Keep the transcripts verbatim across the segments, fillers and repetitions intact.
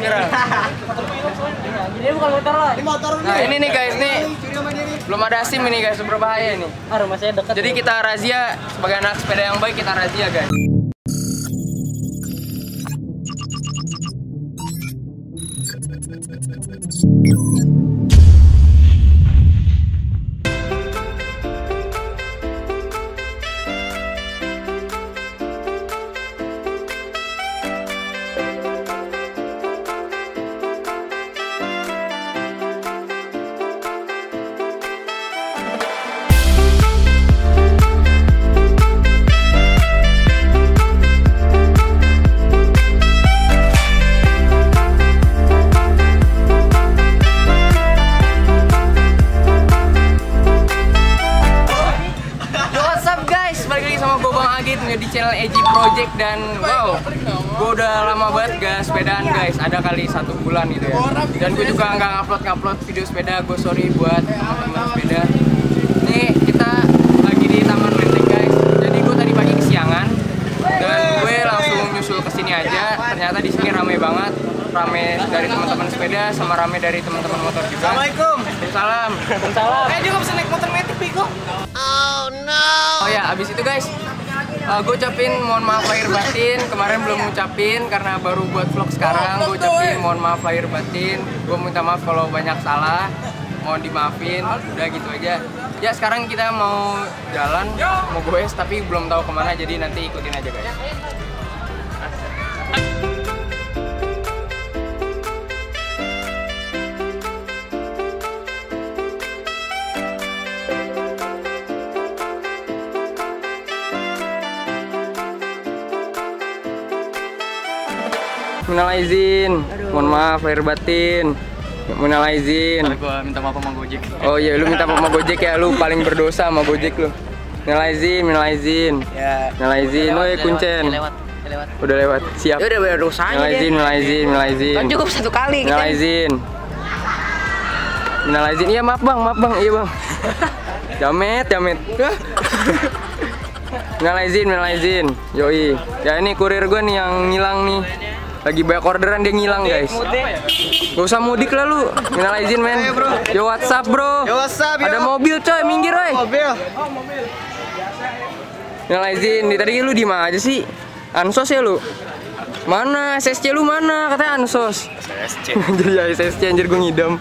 Kira. Ini bukan motor lo. Ini motor nih. Nah ini nih guys, nih belum ada SIM ini guys, berbahaya ini. Ah, rumah saya dekat. Jadi kita razia sebagai anak sepeda yang baik, kita razia guys. Di channel E J Project dan wow, gue udah lama banget gak sepedaan guys, ada kali satu bulan gitu ya. Dan gue juga nggak ngupload ngupload video sepeda, gue sorry buat teman-teman sepeda. Nih kita lagi di Taman Menteng guys. Jadi gue tadi pagi kesiangan dan gue langsung nyusul ke sini aja. Ternyata di sini rame banget, rame dari teman-teman sepeda sama rame dari teman-teman motor juga. Assalamualaikum. Salam. Salam. Eh juga bisa naik motor metik Piko. Oh no. Oh ya, abis itu guys, Uh, gue ucapin mohon maaf lahir batin. Kemarin belum ngucapin karena baru buat vlog sekarang. Gue ucapin mohon maaf lahir batin. Gue minta maaf kalau banyak salah, mohon dimaafin. Udah gitu aja. Ya sekarang kita mau jalan, mau goes tapi belum tahu kemana. Jadi nanti ikutin aja guys. Minal izin, mohon maaf lahir batin. Minal izin. Gua minta maaf sama Gojek. Oh iya, lu minta maaf sama Gojek ya, lu paling berdosa sama Gojek lu. Minal izin, minal izin. Ya. Minal izin, woi kuncen. Lewat, lewat. Udah lewat, siap. Ya udah bayar dosanya Minal izin, minal izin, minal izin. Kan cukup satu kali Minal kita. izin. Minal izin, iya maaf bang, maaf bang, iya bang. Jamet, jamet. Minal izin, minal izin. Yoi. Ya ini kurir gue nih yang ngilang nih. Lagi banyak orderan dia ngilang guys. Gak usah mudik lah lu. Minal izin men. Yo WhatsApp bro. Yo WhatsApp. Ada mobil coy, minggir woy. Mobil. Minal izin. Tadi lu di mana aja sih? Ansos ya lu? Mana? S S C lu mana? Katanya Ansos. S S C. Anjir ya S S C anjir gue ngidam.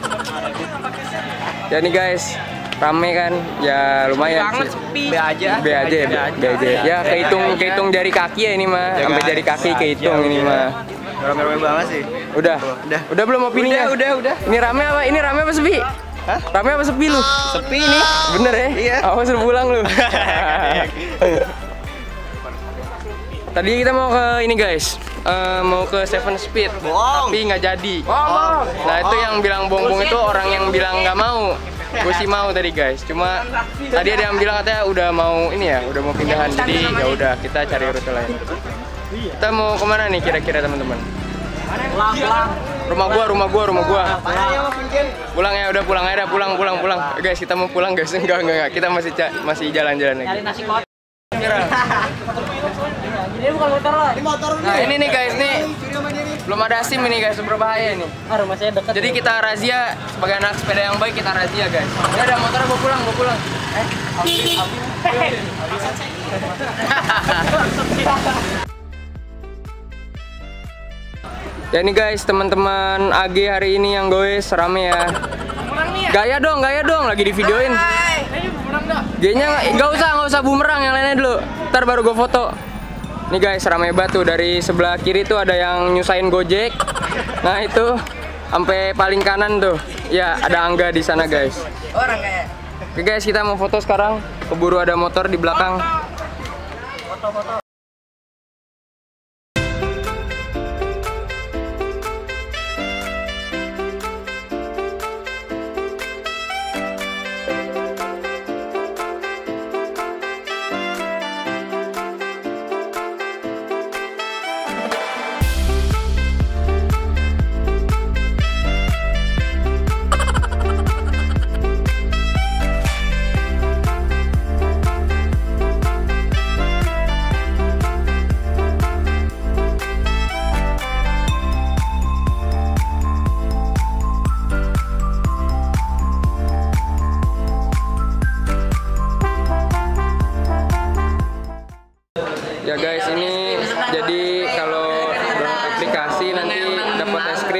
Ya nih guys, rame kan? Ya lumayan Banget sih. sepi. B aja. B aja ya, B aja. Ya kehitung kehitung jari kaki ya ini mah. Sampai jari kaki kehitung ini mah. Rame-rame banget sih. Udah. Udah. Udah belum opininya? Udah, udah, udah. Ini rame apa? Ini rame apa sepi? Hah? Rame apa sepi lu? Sepi nih. Bener ya? Iya. Awas lu pulang lu. Tadi kita mau ke ini guys. Eh, mau ke Seven Speed. Bohong. Tapi nggak jadi. Nah, itu yang bilang bongbong itu orang yang bilang nggak mau. Gue sih mau tadi guys. Cuma tadi ada yang bilang katanya udah mau ini ya, udah mau pindahan. Jadi ya udah kita cari rute lain. Kita mau kemana nih kira-kira teman-teman? Rumah gua, rumah gua, rumah gua. Pulang ya, udah pulang aja, pulang, pulang, pulang. Guys, kita mau pulang guys. Enggak, enggak, enggak. Kita masih masih jalan-jalan lagi. Cari nasi kotak. Kira. Ini bukan motor lo. Ini motor nih. Nah, ini nih guys, nih belum ada SIM ini guys, berbahaya ini. Ah, rumah saya dekat. Jadi kita razia sebagai anak sepeda yang baik, kita razia guys. Ya ada motor, gua pulang, gua pulang. Eh, Ya nih guys, teman-teman A G hari ini yang goes rame ya. Gaya dong, gaya dong, lagi di videoin. G-nya nggak usah, nggak usah bumerang, yang lainnya dulu. Ntar baru gue foto. Nih guys, rame banget tuh, dari sebelah kiri tuh ada yang nyusahin Gojek. Nah itu sampai paling kanan tuh. Ya ada Angga di sana guys. Orang kayak. Oke guys, kita mau foto sekarang. Keburu ada motor di belakang. Foto-foto.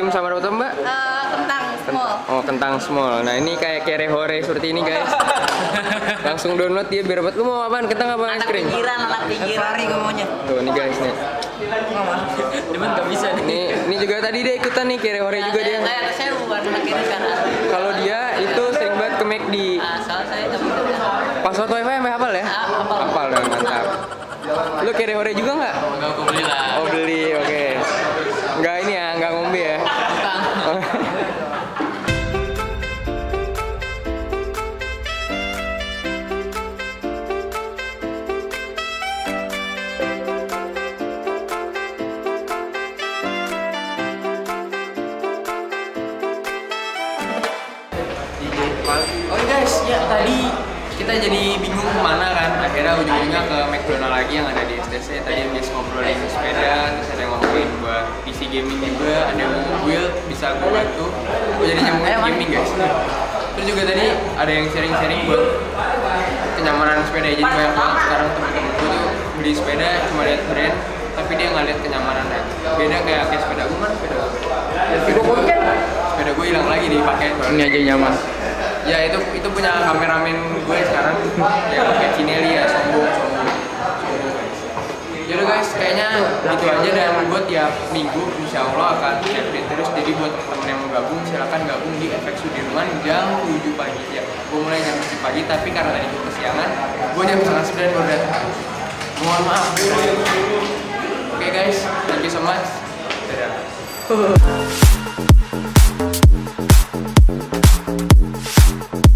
sama roti mbak? Eh, kentang small. Oh kentang small. Nah ini kayak kere hore seperti ini guys. Langsung download dia biar dapat. Lu mau apaan? Kentang apa es Anak krim? pinggiran, anak pinggiran. Ferrari gue maunya. Tuh nih guys nih. Cuman nggak bisa nih. Ini ini juga tadi dia ikutan nih kere hore juga dia. Saya saya bukan anak kiri kanan. Kalau dia itu sering banget ke McD. Asal saya tapi Password wifi sampai hafal ya? hafal. Hafal dong mantap. Lu kere hore juga nggak? Enggak gue beli lah. Oh beli, oke. Nggak ini ya, nggak ngombe ya. Oh. Oke guys, ya tadi kita jadi bingung kemana kan. Akhirnya ujung-ujungnya ke McDonald lagi yang ada di S D C. Tadi habis ngobrolin sepeda, terus ada yang ngomongin buat P C gaming juga, ada yang mau build, bisa gue bantu. Gue jadi nyambung gaming guys. Terus juga tadi ada yang sharing-sharing buat kenyamanan sepeda. Jadi banyak banget sekarang temen-temen gue tuh beli sepeda cuma lihat brand, tapi dia nggak lihat kenyamanannya. Beda kayak kayak sepeda gue mana sepeda gue. Sepeda gue sepeda gue hilang lagi dipakai. Ini aja nyaman. Ya itu itu punya kameramen gue sekarang ya pakai Cinelli ya, sombong sombong sombong guys. Yaudah guys, kayaknya itu aja dan gue tiap minggu insya Allah akan update terus. Jadi buat temen yang mau gabung silahkan gabung di F X Sudirman jam tujuh pagi ya. Gue mulai jam tujuh pagi tapi karena tadi gue kesiangan, gue jam setengah sembilan baru datang. Mohon maaf. Oke guys, thank you so much. Dadah.